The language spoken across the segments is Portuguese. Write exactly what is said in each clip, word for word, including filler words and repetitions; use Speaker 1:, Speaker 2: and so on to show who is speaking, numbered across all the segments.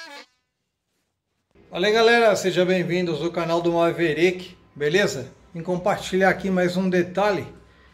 Speaker 1: Fala aí galera, sejam bem-vindos ao canal do Maverick, beleza? Vim compartilhar aqui mais um detalhe.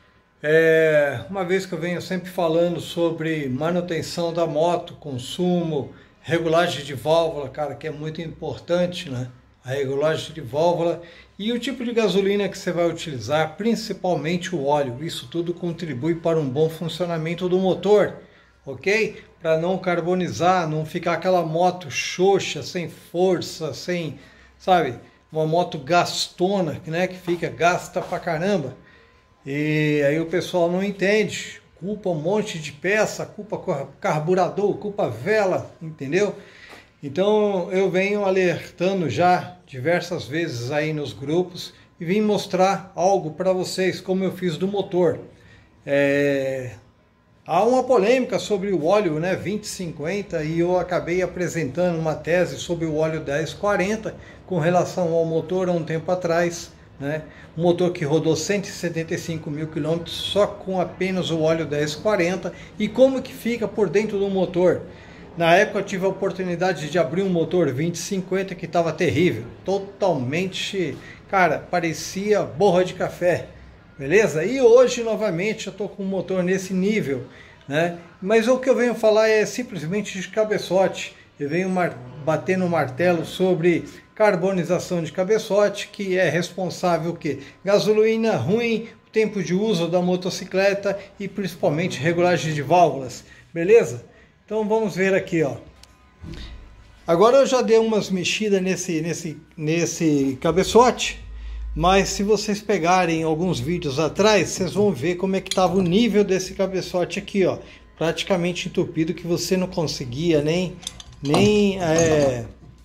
Speaker 1: É, uma vez que eu venho sempre falando sobre manutenção da moto, consumo, regulagem de válvula, cara, que é muito importante, né? A regulagem de válvula e o tipo de gasolina que você vai utilizar, principalmente o óleo. Isso tudo contribui para um bom funcionamento do motor, ok? Para não carbonizar, não ficar aquela moto xoxa, sem força, sem, sabe, uma moto gastona, né, que fica gasta pra caramba. E aí o pessoal não entende, culpa um monte de peça, culpa carburador, culpa vela, entendeu? Então eu venho alertando já diversas vezes aí nos grupos e vim mostrar algo para vocês, como eu fiz do motor. É... Há uma polêmica sobre o óleo, né, vinte cinquenta, e eu acabei apresentando uma tese sobre o óleo dez quarenta com relação ao motor há um tempo atrás, né? Um motor que rodou cento e setenta e cinco mil quilômetros só com apenas o óleo dez quarenta, e como que fica por dentro do motor. Na época eu tive a oportunidade de abrir um motor vinte cinquenta que estava terrível, totalmente, cara, parecia borra de café. Beleza? E hoje novamente eu estou com um motor nesse nível, né? Mas o que eu venho falar é simplesmente de cabeçote. Eu venho bater no martelo sobre carbonização de cabeçote, que é responsável o quê? Gasolina ruim, tempo de uso da motocicleta e principalmente regulagem de válvulas. Beleza? Então vamos ver aqui, ó. Agora eu já dei umas mexidas nesse, nesse, nesse cabeçote. Mas se vocês pegarem alguns vídeos atrás, vocês vão ver como é que estava o nível desse cabeçote aqui, ó. Praticamente entupido, que você não conseguia nem, nem é,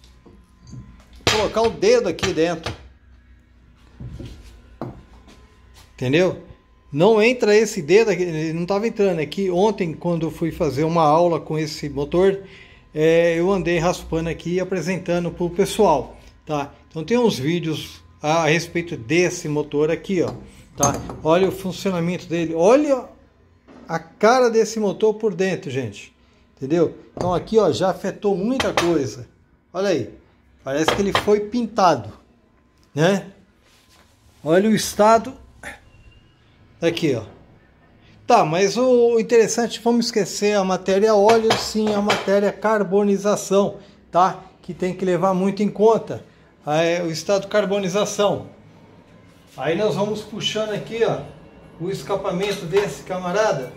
Speaker 1: colocar o dedo aqui dentro. Entendeu? Não entra esse dedo aqui, ele não estava entrando aqui. Ontem, quando eu fui fazer uma aula com esse motor, é, eu andei raspando aqui e apresentando para o pessoal, tá? Então tem uns vídeos a respeito desse motor aqui, ó, tá? Olha o funcionamento dele, olha a cara desse motor por dentro, gente, entendeu? Então aqui, ó, já afetou muita coisa. Olha aí, parece que ele foi pintado, né? Olha o estado aqui, ó. Tá, mas o interessante, vamos esquecer a matéria óleo, sim, a matéria carbonização, tá? Que tem que levar muito em conta. Aí, o estado de carbonização. Aí nós vamos puxando aqui, ó, o escapamento desse camarada,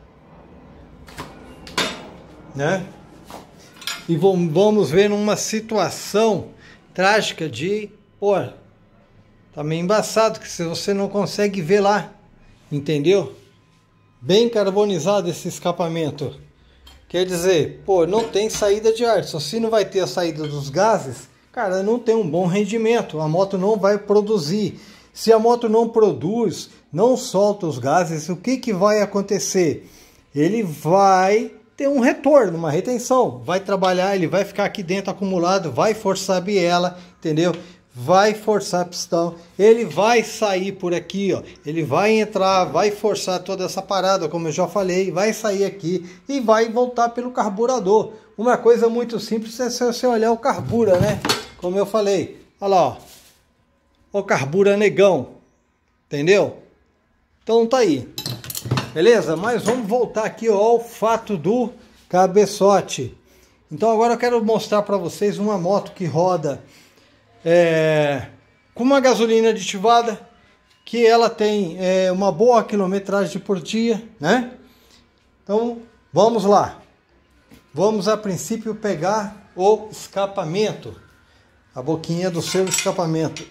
Speaker 1: né? E vamos ver numa situação trágica de, pô, tá meio embaçado, que se você não consegue ver lá, entendeu? Bem carbonizado esse escapamento. Quer dizer, pô, não tem saída de ar. Só se não vai ter a saída dos gases, cara, não tem um bom rendimento, a moto não vai produzir. Se a moto não produz, não solta os gases, o que que vai acontecer? Ele vai ter um retorno, uma retenção, vai trabalhar, ele vai ficar aqui dentro acumulado, vai forçar a biela, entendeu? Vai forçar a pistão, ele vai sair por aqui, ó, ele vai entrar, vai forçar toda essa parada, como eu já falei, vai sair aqui e vai voltar pelo carburador. Uma coisa muito simples é se você olhar o carbura, né? Como eu falei, olha lá, ó, o carbura negão, entendeu? Então tá aí, beleza? Mas vamos voltar aqui, ó, ao fato do cabeçote. Então agora eu quero mostrar para vocês uma moto que roda é, com uma gasolina aditivada, que ela tem é, uma boa quilometragem por dia, né? Então vamos lá. Vamos a princípio pegar o escapamento, a boquinha do seu escapamento.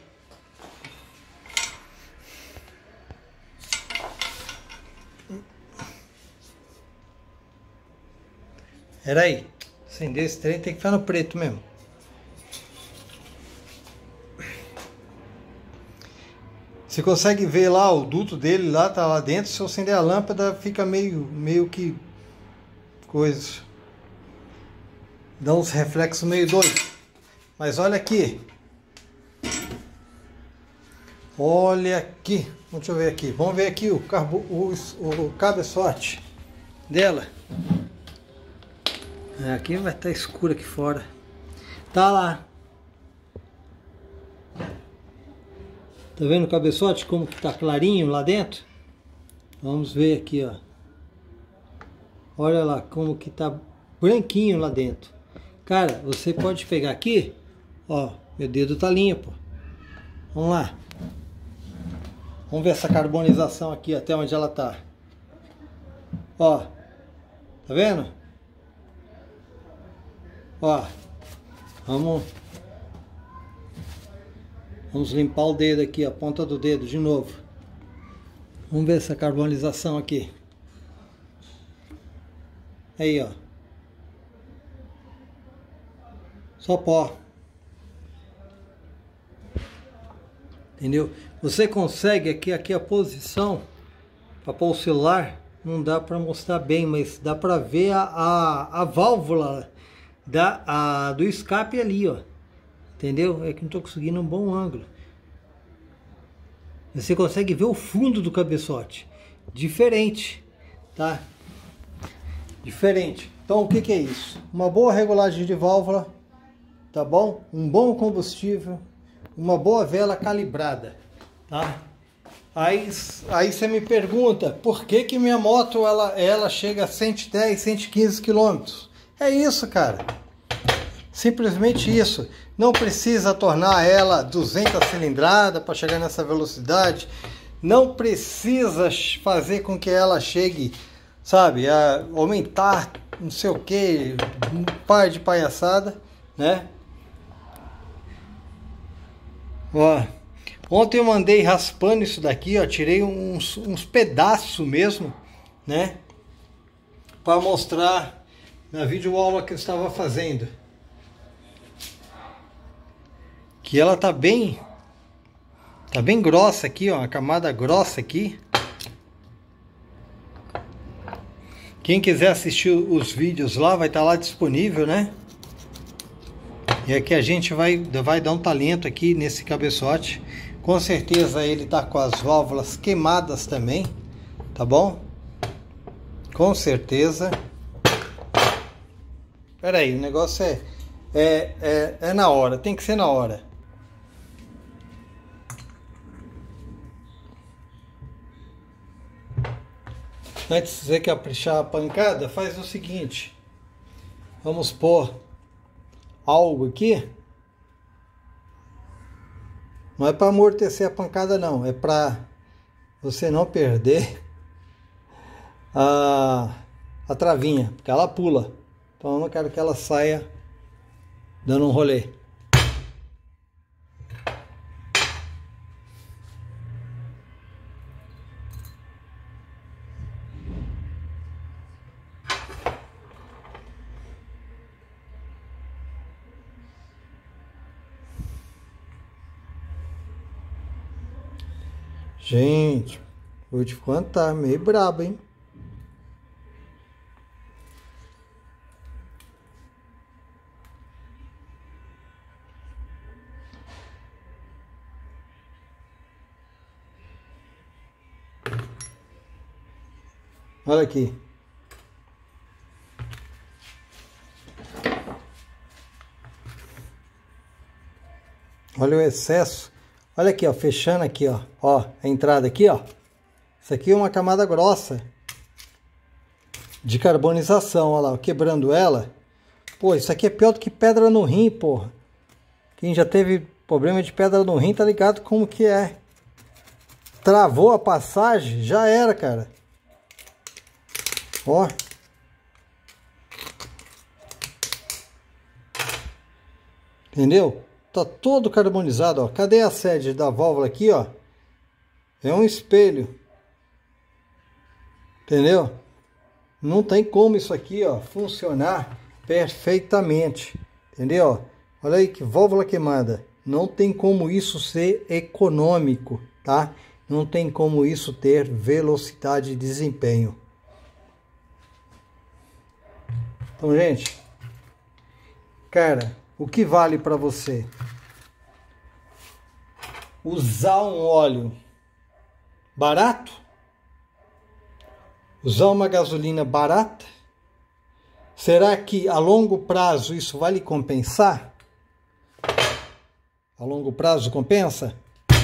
Speaker 1: Era aí, acender esse trem tem que ficar no preto mesmo. Você consegue ver lá o duto dele, lá tá lá dentro. Se eu acender a lâmpada fica meio, meio que coisa, dá uns reflexos meio doidos. Mas olha aqui, olha aqui, deixa eu ver aqui, vamos ver aqui o, carbo, o, o cabeçote dela. Aqui vai estar escuro aqui fora. Tá lá. Tá vendo o cabeçote como que tá clarinho lá dentro? Vamos ver aqui, ó. Olha lá como que tá branquinho lá dentro. Cara, você pode pegar aqui, ó, meu dedo tá limpo. Vamos lá. Vamos ver essa carbonização aqui, até onde ela tá. Ó, tá vendo? Ó, vamos, vamos limpar o dedo aqui, a ponta do dedo de novo. Vamos ver essa carbonização aqui. Aí, ó. Só pó. Entendeu? Você consegue aqui, aqui a posição para pôr o celular. Não dá para mostrar bem, mas dá para ver a, a, a válvula da, a, do escape ali, ó. Entendeu? É que não estou conseguindo um bom ângulo. Você consegue ver o fundo do cabeçote. Diferente, tá? Diferente. Então o que que é isso? Uma boa regulagem de válvula, tá bom? Um bom combustível, uma boa vela calibrada, tá? Aí, aí você me pergunta, por que que minha moto ela, ela chega a cento e dez, cento e quinze quilômetros? É isso, cara. Simplesmente isso. Não precisa tornar ela duzentas cilindradas para chegar nessa velocidade. Não precisa fazer com que ela chegue, sabe, a aumentar não sei o que, um par de palhaçada, né? Ó, ontem eu mandei raspando isso daqui, ó, tirei uns, uns pedaços mesmo, né? Para mostrar na videoaula que eu estava fazendo. Que ela tá bem, tá bem grossa aqui, ó, uma camada grossa aqui. Quem quiser assistir os vídeos lá, vai estar lá disponível, né? E aqui a gente vai, vai dar um talento aqui nesse cabeçote. Com certeza ele tá com as válvulas queimadas também, tá bom? Com certeza. Pera aí, o negócio é, é, é, é na hora, tem que ser na hora. Antes de você caprichar a pancada, faz o seguinte. Vamos pôr algo aqui. Não é para amortecer a pancada não, é para você não perder a, a travinha, porque ela pula. Então eu não quero que ela saia dando um rolê. Gente, vou te contar, meio brabo, hein? Olha aqui. Olha o excesso. Olha aqui, ó, fechando aqui, ó, ó, a entrada aqui, ó. Isso aqui é uma camada grossa de carbonização, ó lá, ó, quebrando ela. Pô, isso aqui é pior do que pedra no rim, porra. Quem já teve problema de pedra no rim tá ligado como que é. Travou a passagem, já era, cara. Ó. Entendeu? Tá todo carbonizado, ó. Cadê a sede da válvula aqui, ó? É um espelho. Entendeu? Não tem como isso aqui, ó, funcionar perfeitamente. Entendeu? Olha aí que válvula queimada. Não tem como isso ser econômico, tá? Não tem como isso ter velocidade e desempenho. Então, gente, cara, o que vale para você? Usar um óleo barato? Usar uma gasolina barata? Será que a longo prazo isso vai lhe compensar? A longo prazo compensa?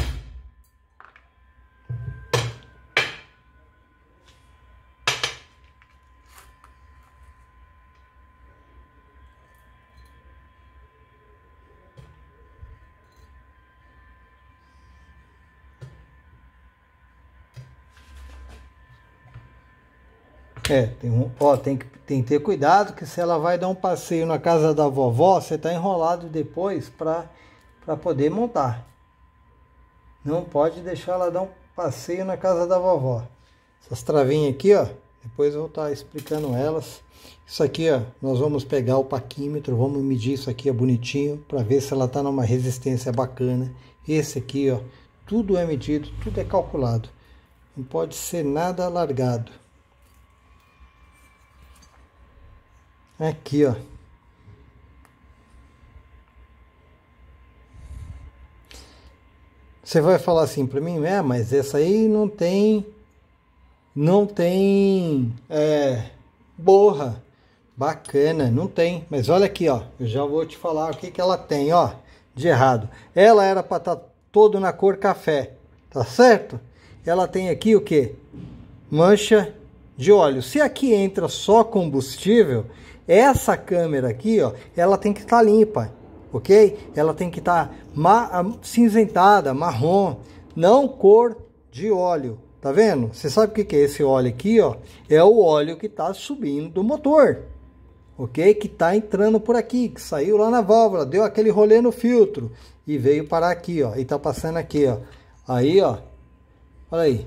Speaker 1: É, tem, um, ó, tem, que, tem que ter cuidado que se ela vai dar um passeio na casa da vovó, você tá enrolado depois para para poder montar. Não pode deixar ela dar um passeio na casa da vovó. Essas travinhas aqui, ó, depois eu vou estar explicando elas. Isso aqui, ó, nós vamos pegar o paquímetro, vamos medir isso aqui, ó, bonitinho, para ver se ela tá numa resistência bacana. Esse aqui, ó, tudo é medido, tudo é calculado. Não pode ser nada largado. Aqui, ó. Você vai falar assim para mim, é, mas essa aí não tem, não tem, é, borra. Bacana, não tem. Mas olha aqui, ó, eu já vou te falar o que que ela tem, ó, de errado. Ela era para estar todo na cor café, tá certo? Ela tem aqui o que? Mancha de óleo. Se aqui entra só combustível, essa câmera aqui, ó, ela tem que estar limpa, ok? Ela tem que estar ma cinzentada, marrom, não cor de óleo, tá vendo? Você sabe o que que é esse óleo aqui, ó? É o óleo que está subindo do motor, ok? Que está entrando por aqui, que saiu lá na válvula, deu aquele rolê no filtro e veio parar aqui, ó, e tá passando aqui, ó. Aí, ó, olha aí.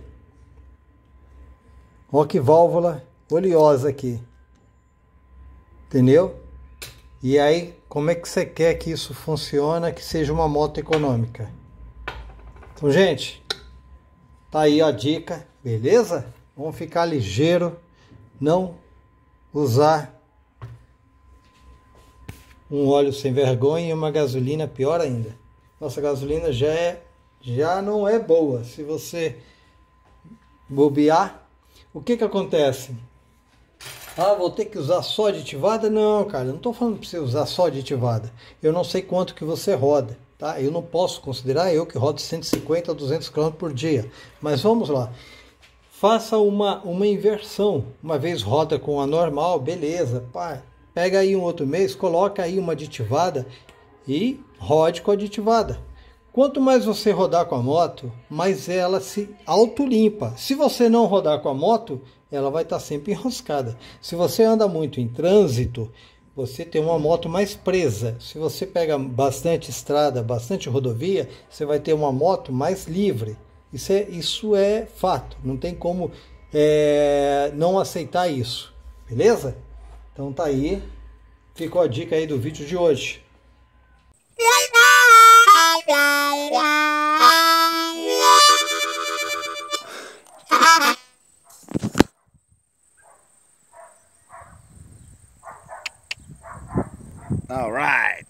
Speaker 1: Ó que válvula oleosa aqui. Entendeu? E aí, como é que você quer que isso funcione, que seja uma moto econômica? Então, gente, tá aí a dica, beleza? Vamos ficar ligeiro, não usar um óleo sem vergonha e uma gasolina pior ainda. Nossa gasolina já é, já não é boa. Se você bobear, o que que acontece? Ah, vou ter que usar só aditivada? Não, cara, eu não estou falando para você usar só aditivada. Eu não sei quanto que você roda, tá? Eu não posso considerar eu que rodo cento e cinquenta a duzentos quilômetros por dia. Mas vamos lá. Faça uma, uma inversão. Uma vez roda com a normal, beleza. Pá, pega aí um outro mês, coloca aí uma aditivada e rode com a aditivada. Quanto mais você rodar com a moto, mais ela se auto-limpa. Se você não rodar com a moto, ela vai estar sempre enroscada. Se você anda muito em trânsito, você tem uma moto mais presa. Se você pega bastante estrada, bastante rodovia, você vai ter uma moto mais livre. Isso é, isso é fato. Não tem como é, não aceitar isso. Beleza? Então tá aí. Ficou a dica aí do vídeo de hoje.
Speaker 2: All right.